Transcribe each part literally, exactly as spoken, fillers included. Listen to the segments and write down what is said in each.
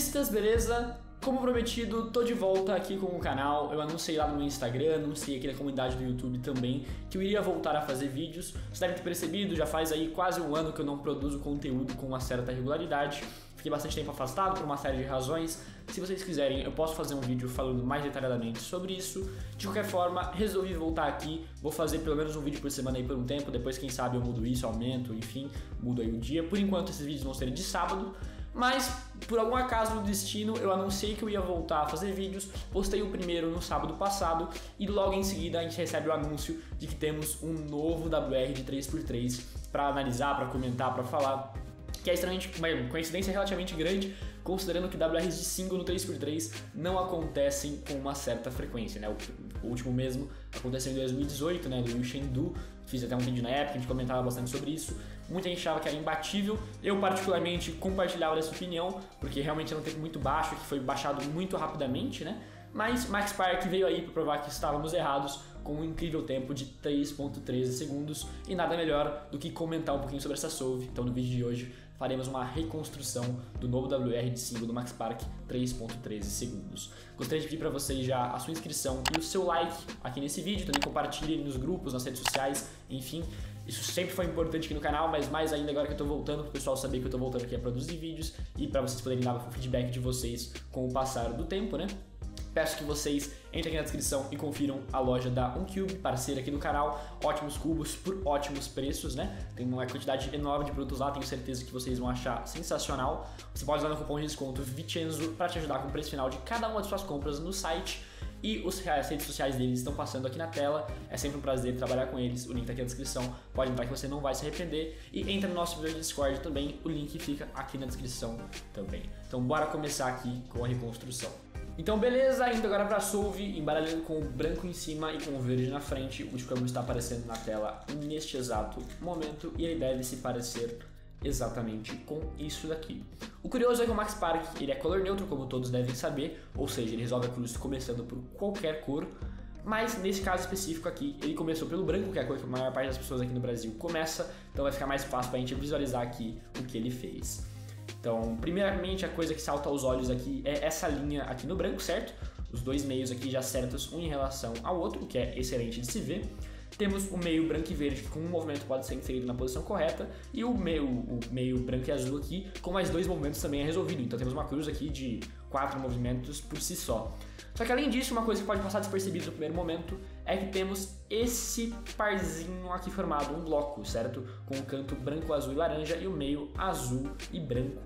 Cubistas, beleza? Como prometido, tô de volta aqui com o canal. Eu anunciei lá no meu Instagram, anunciei aqui na comunidade do YouTube também que eu iria voltar a fazer vídeos. Vocês devem ter percebido, já faz aí quase um ano que eu não produzo conteúdo com uma certa regularidade. Fiquei bastante tempo afastado por uma série de razões. Se vocês quiserem, eu posso fazer um vídeo falando mais detalhadamente sobre isso. De qualquer forma, resolvi voltar aqui. Vou fazer pelo menos um vídeo por semana aí por um tempo. Depois, quem sabe, eu mudo isso, aumento, enfim, mudo aí o dia. Por enquanto, esses vídeos vão ser de sábado. Mas, por algum acaso do destino, eu anunciei que eu ia voltar a fazer vídeos, postei o primeiro no sábado passado e logo em seguida a gente recebe o anúncio de que temos um novo W R de três por três para analisar, para comentar, para falar, que é extremamente, uma coincidência relativamente grande, considerando que W Rs de single no três por três não acontecem com uma certa frequência, né? O último mesmo aconteceu em dois mil e dezoito, né, do Liu Shendu. Fiz até um vídeo na época, a gente comentava bastante sobre isso. Muita gente achava que era imbatível. Eu, particularmente, compartilhava dessa opinião, porque realmente era um tempo muito baixo, que foi baixado muito rapidamente, né? Mas Max Park veio aí para provar que estávamos errados, com um incrível tempo de três ponto treze segundos, e nada melhor do que comentar um pouquinho sobre essa solve. Então no vídeo de hoje faremos uma reconstrução do novo W R de single do Max Park três ponto treze segundos. Gostaria de pedir para vocês já a sua inscrição e o seu like aqui nesse vídeo, também compartilhem nos grupos, nas redes sociais, enfim. Isso sempre foi importante aqui no canal, mas mais ainda agora que eu tô voltando, para o pessoal saber que eu tô voltando aqui a produzir vídeos e para vocês poderem dar o feedback de vocês com o passar do tempo, né? Peço que vocês entrem aqui na descrição e confiram a loja da OneCube, parceira aqui do canal. Ótimos cubos por ótimos preços, né? Tem uma quantidade enorme de produtos lá, tenho certeza que vocês vão achar sensacional. Você pode usar no cupom de desconto Vincenzo para te ajudar com o preço final de cada uma de suas compras no site. E os, as redes sociais deles estão passando aqui na tela. É sempre um prazer trabalhar com eles. O link tá aqui na descrição. Pode entrar que você não vai se arrepender. E entra no nosso vídeo de Discord também. O link fica aqui na descrição também. Então bora começar aqui com a reconstrução. Então beleza, indo agora para a solve, embaralhando com o branco em cima e com o verde na frente. O Scrumble está aparecendo na tela neste exato momento e ele deve se parecer exatamente com isso daqui. O curioso é que o Max Park ele é color neutro, como todos devem saber, ou seja, ele resolve a cruz começando por qualquer cor, mas nesse caso específico aqui, ele começou pelo branco, que é a cor que a maior parte das pessoas aqui no Brasil começa, então vai ficar mais fácil para a gente visualizar aqui o que ele fez. Então, primeiramente, a coisa que salta aos olhos aqui é essa linha aqui no branco, certo? Os dois meios aqui já certos um em relação ao outro, o que é excelente de se ver. Temos o meio branco e verde, que com um movimento pode ser inserido na posição correta, e o meio, o meio branco e azul aqui, com mais dois movimentos também é resolvido. Então temos uma cruz aqui de quatro movimentos por si só. Só que além disso, uma coisa que pode passar despercebida no primeiro momento é que temos esse parzinho aqui formado, um bloco, certo? Com o canto branco, azul e laranja e o meio azul e branco.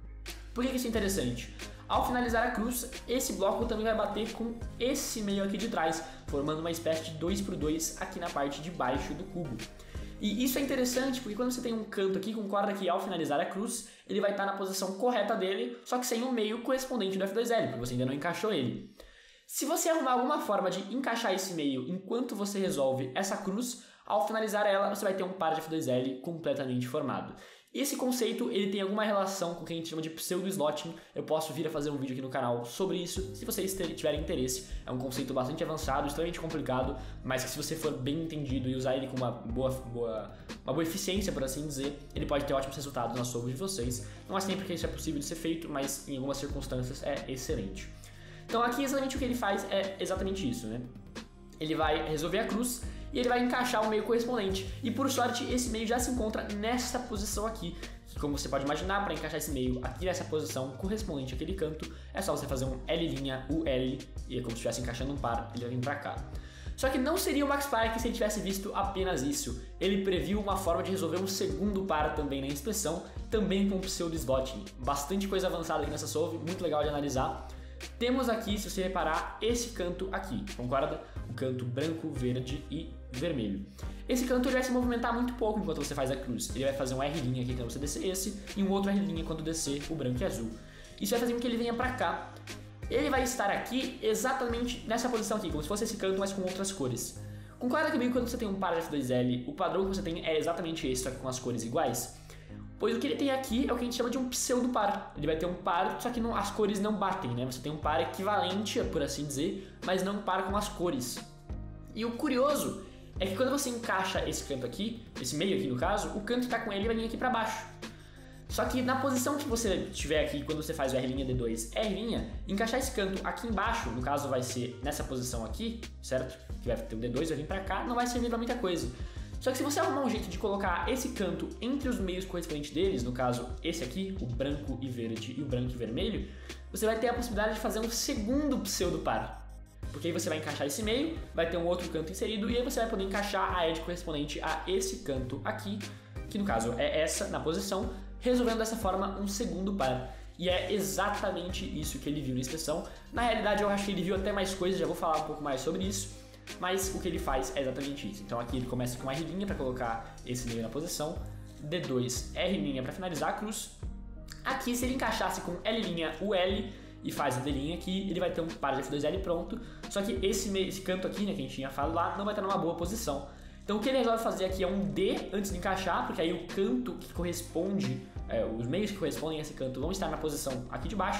Por que isso é interessante? Ao finalizar a cruz, esse bloco também vai bater com esse meio aqui de trás, formando uma espécie de dois por dois aqui na parte de baixo do cubo. E isso é interessante porque quando você tem um canto aqui, concorda que ao finalizar a cruz, ele vai estar na posição correta dele, só que sem o meio correspondente do F dois L, porque você ainda não encaixou ele. Se você arrumar alguma forma de encaixar esse meio enquanto você resolve essa cruz, ao finalizar ela, você vai ter um par de F dois L completamente formado. Esse conceito ele tem alguma relação com o que a gente chama de pseudo-slotting. Eu posso vir a fazer um vídeo aqui no canal sobre isso, se vocês tiverem interesse. É um conceito bastante avançado, extremamente complicado, mas que se você for bem entendido e usar ele com uma boa, boa, uma boa eficiência, por assim dizer, ele pode ter ótimos resultados na solve de vocês. Não é sempre que isso é possível de ser feito, mas em algumas circunstâncias é excelente. Então aqui exatamente o que ele faz é exatamente isso, né? Ele vai resolver a cruz e ele vai encaixar o meio correspondente. E por sorte esse meio já se encontra nessa posição aqui. Que, como você pode imaginar, para encaixar esse meio aqui nessa posição correspondente àquele canto, é só você fazer um L', U L, e é como se estivesse encaixando um par, ele vai vir para cá. Só que não seria o Max Park se ele tivesse visto apenas isso. Ele previu uma forma de resolver um segundo par também na inspeção, também com pseudo-slotting. Bastante coisa avançada aqui nessa solve, muito legal de analisar. Temos aqui, se você reparar, esse canto aqui, concorda? O canto branco, verde e vermelho. Esse canto ele vai se movimentar muito pouco enquanto você faz a cruz. Ele vai fazer um R' aqui quando você descer esse e um outro R' quando descer o branco e azul. Isso vai fazer com que ele venha pra cá. Ele vai estar aqui exatamente nessa posição aqui, como se fosse esse canto, mas com outras cores. Concorda comigo que quando você tem um par de F dois L, o padrão que você tem é exatamente esse, só que com as cores iguais? Pois o que ele tem aqui é o que a gente chama de um pseudo-par. Ele vai ter um par, só que não, as cores não batem, né? Você tem um par equivalente, por assim dizer, mas não um par com as cores. E o curioso é que quando você encaixa esse canto aqui, esse meio aqui no caso, o canto que está com ele vai vir aqui para baixo. Só que na posição que você tiver aqui, quando você faz o R' D dois, R', encaixar esse canto aqui embaixo, no caso vai ser nessa posição aqui, certo? Que vai ter o D dois, vai vir pra cá, não vai servir pra muita coisa. Só que se você arrumar um jeito de colocar esse canto entre os meios correspondentes deles, no caso esse aqui, o branco e verde e o branco e vermelho, você vai ter a possibilidade de fazer um segundo pseudo-par. Porque aí você vai encaixar esse meio, vai ter um outro canto inserido e aí você vai poder encaixar a edge correspondente a esse canto aqui, que no caso é essa na posição, resolvendo dessa forma um segundo par. E é exatamente isso que ele viu na inspeção. Na realidade eu acho que ele viu até mais coisas, já vou falar um pouco mais sobre isso. Mas o que ele faz é exatamente isso. Então aqui ele começa com R' para colocar esse meio na posição, D dois, R' para finalizar a cruz. Aqui se ele encaixasse com L', o L e faz o D' aqui, ele vai ter um par de F dois L pronto. Só que esse, meio, esse canto aqui, né, que a gente tinha falado lá, não vai estar numa boa posição. Então o que ele resolve fazer aqui é um D antes de encaixar, porque aí o canto que corresponde, é, os meios que correspondem a esse canto vão estar na posição aqui de baixo,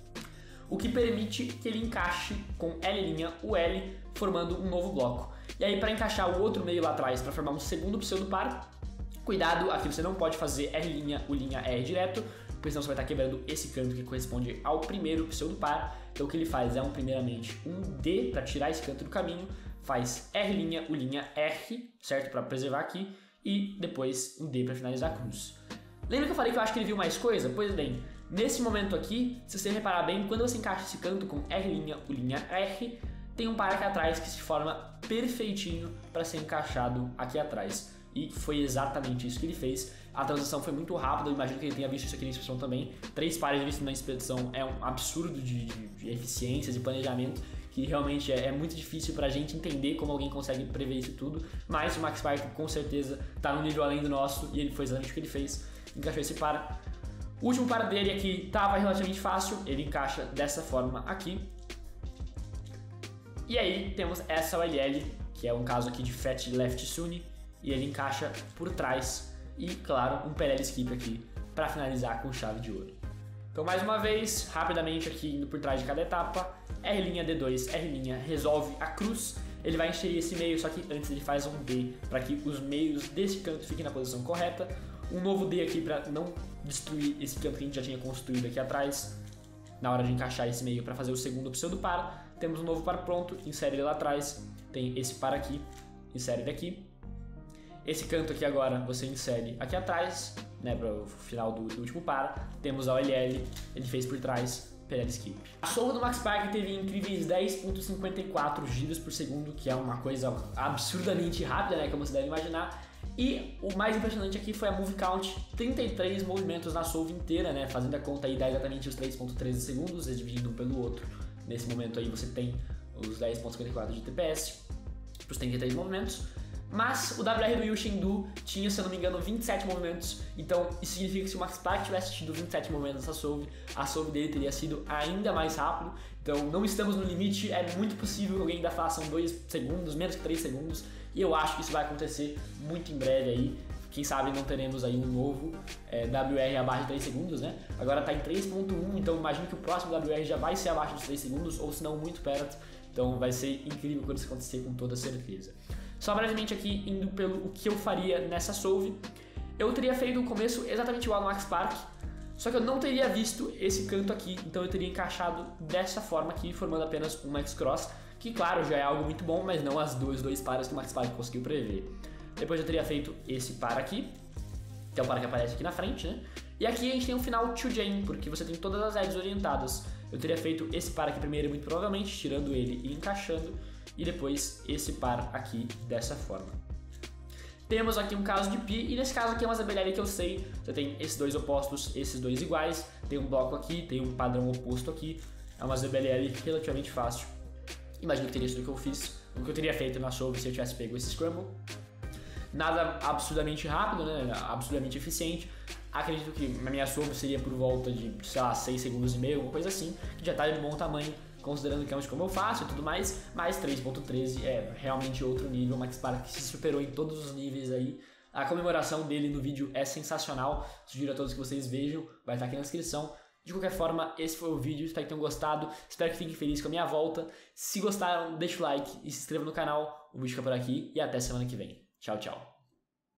o que permite que ele encaixe com L', o L, formando um novo bloco. E aí para encaixar o outro meio lá atrás, para formar um segundo pseudo-par, cuidado, aqui você não pode fazer R', U', R direto, porque senão você vai estar quebrando esse canto que corresponde ao primeiro pseudo-par. Então o que ele faz é um, primeiramente um D para tirar esse canto do caminho, faz R', U', R, certo? Para preservar aqui, e depois um D para finalizar a cruz. Lembra que eu falei que eu acho que ele viu mais coisa? Pois bem, nesse momento aqui, se você reparar bem, quando você encaixa esse canto com R', U', R, tem um par aqui atrás que se forma perfeitinho para ser encaixado aqui atrás. E foi exatamente isso que ele fez. A transição foi muito rápida, eu imagino que ele tenha visto isso aqui na inspeção também. Três pares vistos na inspeção é um absurdo de, de, de eficiência, de planejamento, que realmente é, é muito difícil pra gente entender como alguém consegue prever isso tudo. Mas o Max Park com certeza tá no nível além do nosso e ele foi exatamente o que ele fez. Encaixou esse par. O último par dele aqui estava relativamente fácil, ele encaixa dessa forma aqui. E aí temos essa O L L, que é um caso aqui de Fat Left Sunni, e ele encaixa por trás e, claro, um P L L skip aqui para finalizar com chave de ouro. Então, mais uma vez, rapidamente aqui indo por trás de cada etapa, R', D dois, R', resolve a cruz. Ele vai encher esse meio, só que antes ele faz um D para que os meios desse canto fiquem na posição correta. Um novo D aqui para não destruir esse canto que a gente já tinha construído aqui atrás. Na hora de encaixar esse meio para fazer o segundo pseudo par, temos um novo par pronto, insere ele lá atrás. Tem esse par aqui, insere ele aqui. Esse canto aqui agora você insere aqui atrás, né, para o final do, do último par. Temos a O L L, ele fez por trás, P L L skip. A solva do Max Park teve incríveis dez vírgula cinquenta e quatro giros por segundo, que é uma coisa absurdamente rápida, né, como você deve imaginar. E o mais impressionante aqui foi a move count, trinta e três movimentos na solve inteira, né, fazendo a conta aí dá exatamente os três vírgula treze segundos, dividindo um pelo outro. Nesse momento aí você tem os dez vírgula cinquenta e quatro de T P S para os trinta e três movimentos. Mas o W R do Yu Chengdu tinha, se eu não me engano, vinte e sete movimentos. Então isso significa que se o Max Park tivesse tido vinte e sete movimentos nessa solve, a solve dele teria sido ainda mais rápido. Então não estamos no limite, é muito possível que alguém ainda faça dois segundos, menos que três segundos. E eu acho que isso vai acontecer muito em breve aí. Quem sabe não teremos aí um novo é, W R abaixo de três segundos, né? Agora tá em três ponto um, então imagino que o próximo W R já vai ser abaixo dos três segundos, ou se não muito perto. Então vai ser incrível quando isso acontecer, com toda certeza. Só brevemente aqui, indo pelo o que eu faria nessa solve, eu teria feito o começo exatamente igual no Max Park, só que eu não teria visto esse canto aqui, então eu teria encaixado dessa forma aqui, formando apenas um X-Cross, que claro, já é algo muito bom, mas não as duas, dois pares que o Max Park conseguiu prever. Depois eu teria feito esse par aqui, que é o par que aparece aqui na frente, né? E aqui a gente tem um final two chain, porque você tem todas as edges orientadas. Eu teria feito esse par aqui primeiro, muito provavelmente, tirando ele e encaixando, e depois esse par aqui dessa forma. Temos aqui um caso de Pi, e nesse caso aqui é uma zabelharia que eu sei, você tem esses dois opostos, esses dois iguais, tem um bloco aqui, tem um padrão oposto aqui, é uma zabelharia relativamente fácil. Imagino que teria sido o que eu fiz, o que eu teria feito na solve se eu tivesse pego esse scramble. Nada absurdamente rápido, né? Absurdamente eficiente. Acredito que na minha solve seria por volta de, sei lá, seis segundos e meio, alguma coisa assim, que já está de bom tamanho, considerando que é um como eu faço e tudo mais, mas três ponto treze é realmente outro nível. O Max Park se superou em todos os níveis aí. A comemoração dele no vídeo é sensacional, sugiro a todos que vocês vejam, vai estar aqui na descrição. De qualquer forma, esse foi o vídeo, espero que tenham gostado, espero que fiquem felizes com a minha volta. Se gostaram, deixa o like e se inscreva no canal. O vídeo fica por aqui e até semana que vem. Tchau, tchau.